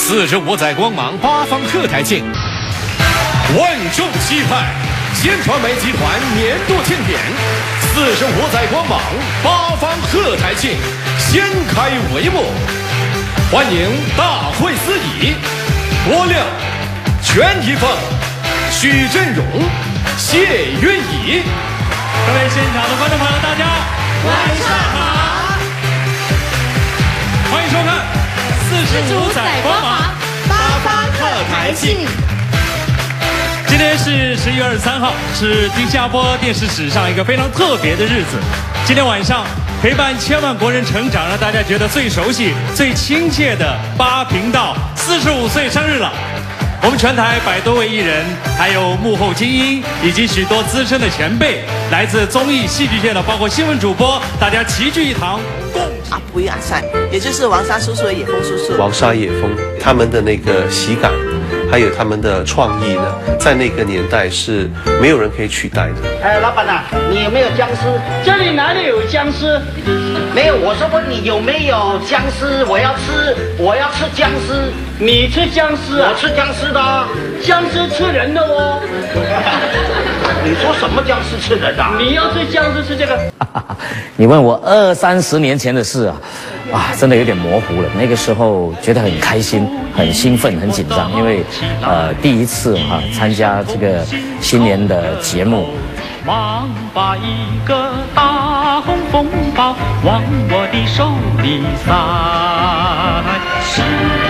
45载光芒八方贺台庆，万众期盼先传媒集团年度庆典，45载光芒八方贺台庆掀开帷幕，欢迎大会司仪郭亮、全一凤、许振荣、谢云怡。 各位现场的观众朋友，大家晚上好， 欢迎收看45载光芒八方贺台庆。 今天是11月23号，是新加坡电视史上一个非常特别的日子。今天晚上陪伴千万国人成长，让大家觉得最熟悉、最亲切的八频道45岁生日了。我们全台100多位艺人，还有幕后精英，以及许多资深的前辈，来自综艺戏剧界的，包括新闻主播，大家齐聚一堂，共不雅善，也就是王沙叔叔和野风叔叔。 王沙野风他们的那个喜感，还有他们的创意呢，在那个年代是没有人可以取代的。 哎，老板呐，你有没有僵尸？这里哪里有僵尸？没有，我是问你有没有僵尸？我要吃僵尸。你吃僵尸啊？我吃僵尸的。僵尸吃人的哦。你说什么僵尸吃人的？你要吃僵尸吃这个？ 你问我20、30年前的事啊，真的有点模糊了。那个时候觉得很开心、很兴奋、很紧张，因为第一次参加这个新年的节目。 忙把一个大红风暴往我的手里塞，喜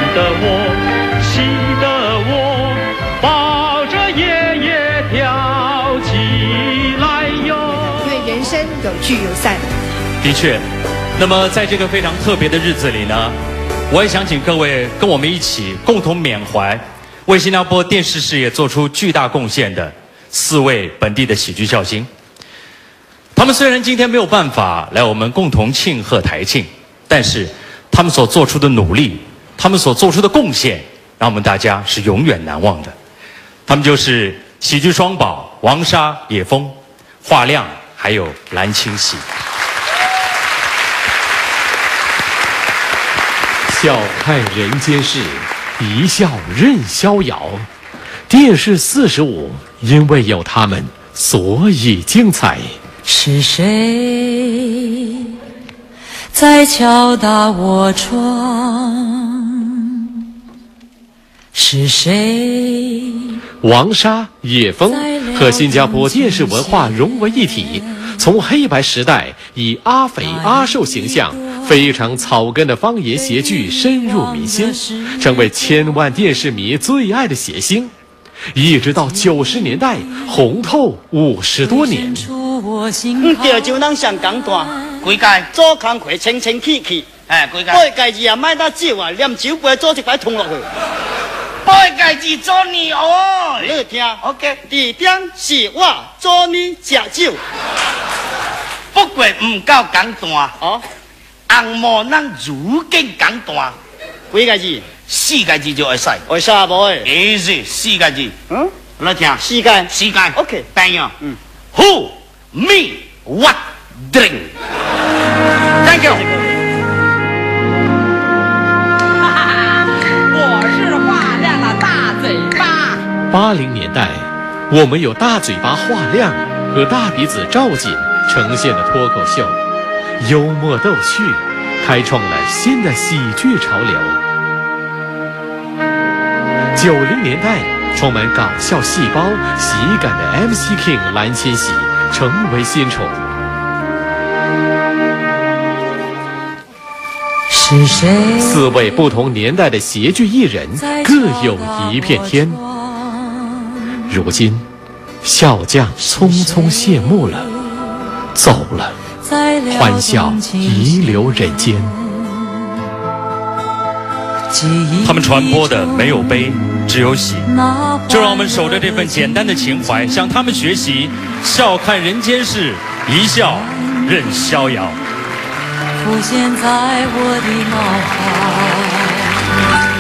得我抱着爷爷跳起来哟。 因为人生有聚有散。 的确，那么在这个非常特别的日子里呢，我也想请各位跟我们一起共同缅怀为新加坡电视事业做出巨大贡献的4位本地的喜剧笑星。他们虽然今天没有办法来我们共同庆贺台庆，但是他们所做出的努力，他们所做出的贡献，让我们大家是永远难忘的。他们就是喜剧双宝王沙、野风、华亮还有蓝清喜。 笑看人间事，一笑任逍遥。电视45，因为有他们，所以精彩。 是谁在敲打我窗？是谁？ 王沙、野风和新加坡电视文化融为一体，从黑白时代以阿肥、阿瘦形象，非常草根的方言谐剧深入民心，成为千万电视迷最爱的谐星。一直到90年代红透50多年。 对，就咱上港大，规界做工课清清气气，哎，规界八界字啊，莫打酒啊，念酒杯做一排通落去。八界字做你哦，你听 ，OK。地点是我做你食酒，不过唔够简单哦。红毛咱如今简单，几个字？4个字就会使。会使无诶？easy， 4个字。你听，4个 ，OK。朋友，Who me what drink？Thank you。 我是华亮的大嘴巴。 80年代，我们有大嘴巴华亮和大鼻子赵瑾呈现的脱口秀，幽默逗趣，开创了新的喜剧潮流。90年代，充满搞笑细胞、喜感的 MC King 蓝千禧成为新宠。 是谁 ？4位不同年代的谐剧艺人各有一片天。如今，笑匠匆匆谢幕了，走了，欢笑遗留人间。 他们传播的没有悲，只有喜，就让我们守着这份简单的情怀，向他们学习，笑看人间事，一笑任逍遥。 浮现在我的脑海。